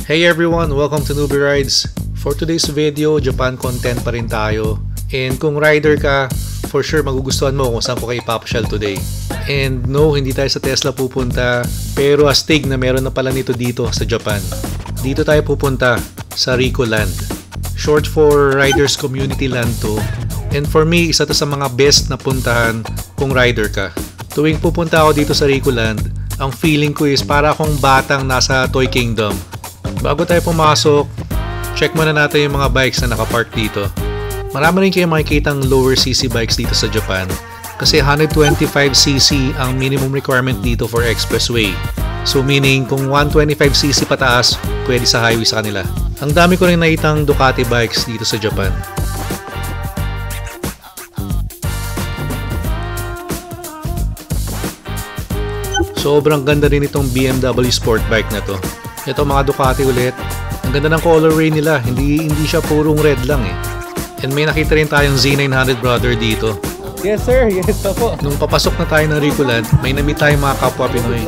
Hey everyone! Welcome to Newbie Rides. For today's video, Japan content pa rin tayo. And kung rider ka, for sure magugustuhan mo kung saan ko kayo ipapasyal today. And no, hindi tayo sa Tesla pupunta, pero astig na meron na pala nito dito sa Japan. Dito tayo pupunta sa Rico Land. Short for Riders Community Land to. And for me, isa to sa mga best na puntahan kung rider ka. Tuwing pupunta ako dito sa Rico Land, ang feeling ko is para akong batang nasa Toy Kingdom. Bago tayo pumasok, check muna natin yung mga bikes na nakapark dito. Marami rin kayo makikitang lower cc bikes dito sa Japan kasi 125cc ang minimum requirement dito for expressway. So meaning kung 125cc pataas, pwede sa highway sa kanila. Ang dami ko rin nakitang Ducati bikes dito sa Japan. Sobrang ganda rin itong BMW sport bike na to. Ito mga Ducati ulit. Ang ganda ng colorway nila. Hindi siya purong red lang eh. And may nakita rin tayong Z900 brother dito. Yes sir, yes po. Nung papasok na tayo ng Rico Land, may na-meet tayong mga kapwa Pinoy.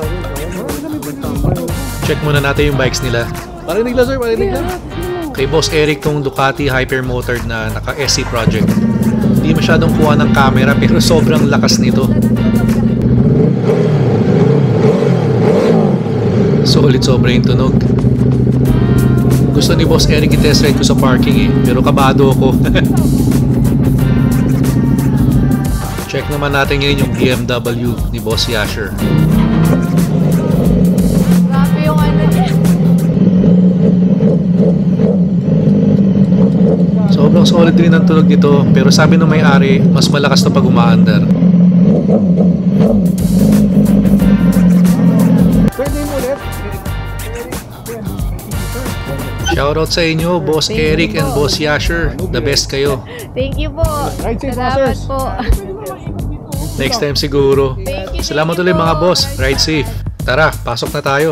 Check muna natin yung bikes nila. Parinig lang sir, parinig lang. Kay Boss Eric tong Ducati Hypermotored na naka SC Project. Hindi masyadong kuha ng camera pero sobrang lakas nito. Solid sobra yung tunog. Gusto ni Boss Eric i-test ride ko sa parking eh, pero kabado ako. Check naman natin ngayon yung BMW ni Boss Yasher. Grabe yung ano niya. Sobrang solid rin ang tunog nito, pero sabi ng may-ari, mas malakas na pag umaandar. Shoutout sa inyo, Boss Eric and Boss Yasher. The best kayo. Thank you po. Ride safe, Salamat bossers. po. Next time siguro. Thank you, Salamat thank you ulit mga po. boss. Ride safe. Tara, pasok na tayo.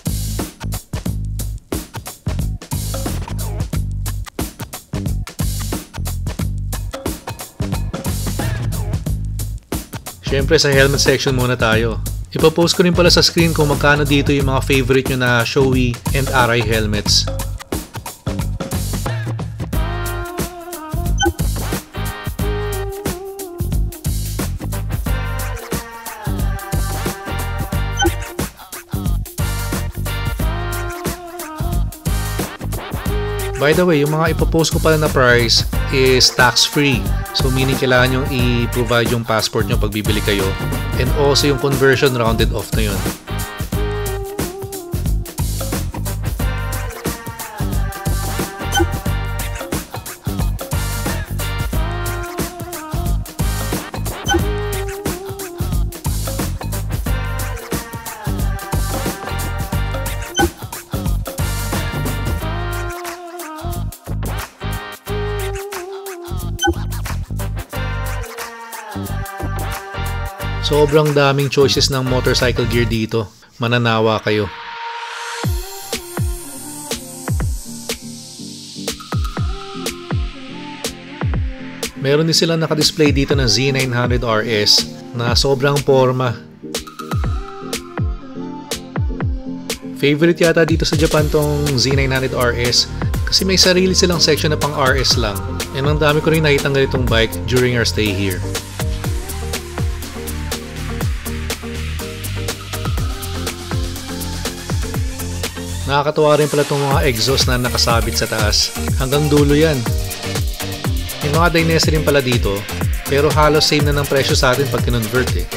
Siyempre sa helmet section muna tayo. Ipopost ko rin pala sa screen kung magkano dito yung mga favorite nyo na Shoei and Arai helmets. By the way, yung mga ipopost ko pala na price is tax-free. So meaning kailangan nyo i-provide yung passport nyo pag bibili kayo. And also yung conversion rounded off na yun. Sobrang daming choices ng motorcycle gear dito. Mananawa kayo. Meron din silang nakadisplay dito ng Z900 RS na sobrang forma. Favorite yata dito sa Japan tong Z900 RS kasi may sarili silang section na pang RS lang. And ang dami ko rin nakitang ganitong bike during our stay here. Nakakatuwa rin pala itong mga exhaust na nakasabit sa taas. Hanggang dulo yan. May mga Dainese rin pala dito, pero halos same na ng presyo sa atin pag kinonvert eh.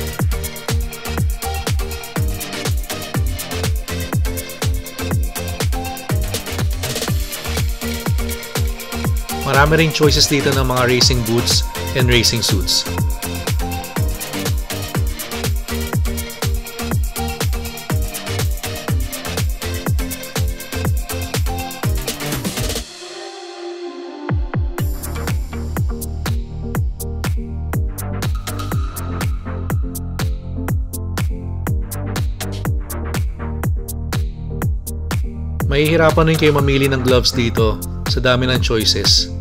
Marami ring choices dito ng mga racing boots and racing suits. Mahihirapan rin kayo mamili ng gloves dito sa dami ng choices.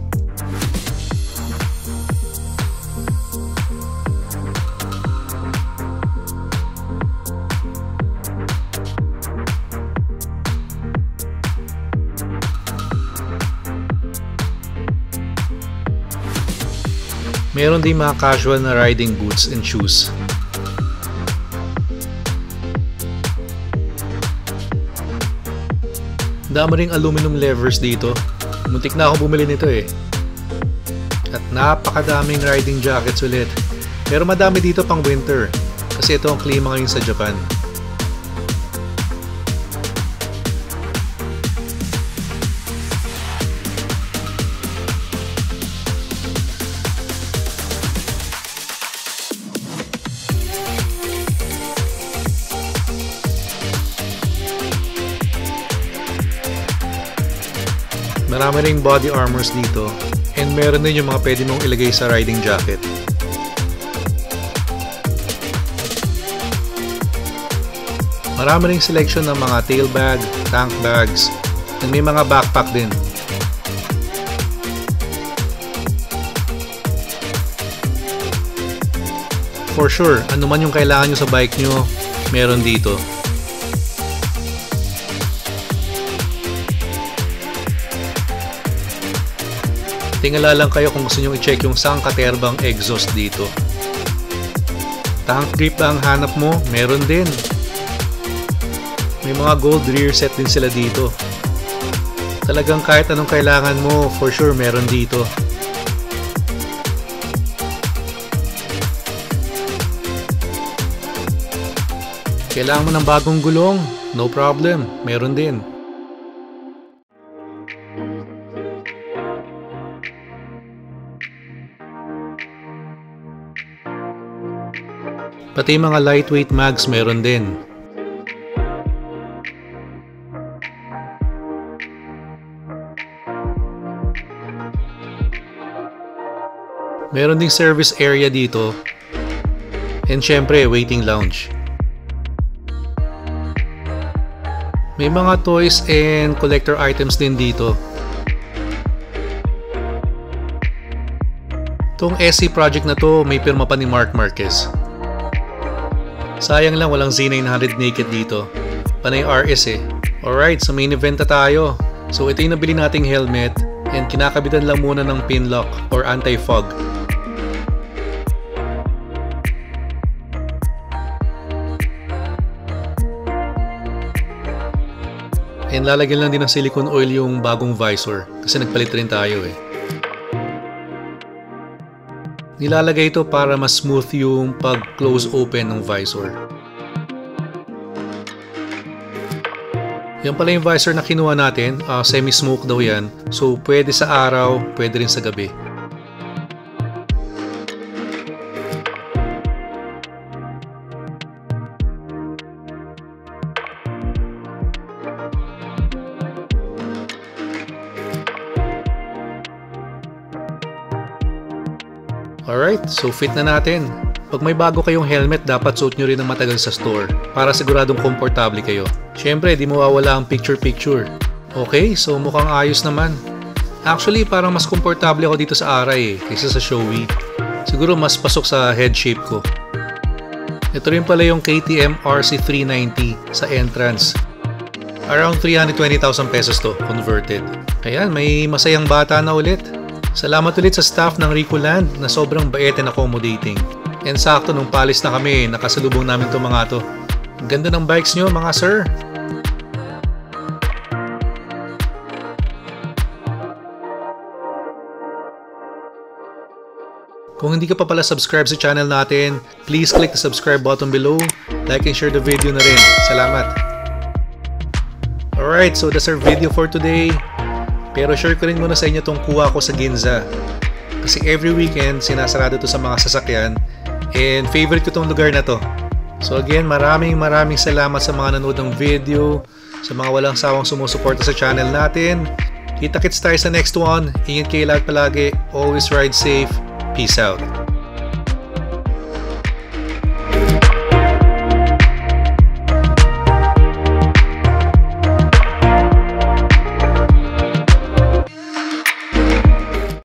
Meron din mga casual na riding boots and shoes. Dami ring aluminum levers dito. Muntik na ako bumili nito eh. At napakadaming riding jackets ulit. Pero madami dito pang winter. Kasi ito ang klima ngayon sa Japan. Marami ring body armors dito, and meron din yung mga pwede mong ilagay sa riding jacket. Marami ring selection ng mga tail bag, tank bags, and may mga backpack din. For sure, ano man yung kailangan nyo sa bike nyo, meron dito. Tingala lang kayo kung gusto nyo i-check yung sangkaterbang exhaust dito. Tank grip ba ang hanap mo? Meron din. May mga gold rear set din sila dito. Talagang kahit anong kailangan mo, for sure meron dito. Kailangan mo ng bagong gulong? No problem, meron din. Pati mga lightweight mags meron din. Meron ding service area dito. And syempre, waiting lounge. May mga toys and collector items din dito. Itong SC project na to, may pirma pa ni Marc Marquez. Sayang lang walang Z900 naked dito. Panay RS eh. Alright, so main event na tayo. So ito yung nabili nating helmet and kinakabitan lang muna ng pin lock or anti-fog. And lalagyan lang din ng silicone oil yung bagong visor kasi nagpalit rin tayo eh. Nilalagay ito para mas smooth yung pag-close open ng visor. Yan pala yung visor na kinuha natin, semi-smoke daw yan. So pwede sa araw, pwede rin sa gabi. Alright, so fit na natin. Pag may bago kayong helmet, dapat suot nyo rin ng matagal sa store para siguradong komportable kayo. Syempre, di mawawala ang picture-picture. Okay, so mukhang ayos naman. Actually, parang mas komportable ako dito sa Arai kaysa sa Shoei. Siguro mas pasok sa head shape ko. Ito rin pala yung KTM RC390 sa entrance. Around 320,000 pesos to, converted. Ayan, may masayang bata na ulit. Salamat ulit sa staff ng Ricoland na sobrang bait and accommodating. And sakto nung palis na kami, nakasalubong namin itong mga to. Ganda ng bikes nyo mga sir! Kung hindi ka pa pala subscribe sa channel natin, please click the subscribe button below, like and share the video na rin. Salamat! Alright, so that's our video for today. Pero share ko rin muna sa inyo itong kuha ko sa Ginza. Kasi every weekend, sinasarado to sa mga sasakyan. And favorite ko itong lugar na to. So again, maraming salamat sa mga nanood ng video. Sa mga walang sawang sumusuporta sa channel natin. Kita-kits tayo sa next one. Ingat kayo lahat palagi. Always ride safe. Peace out.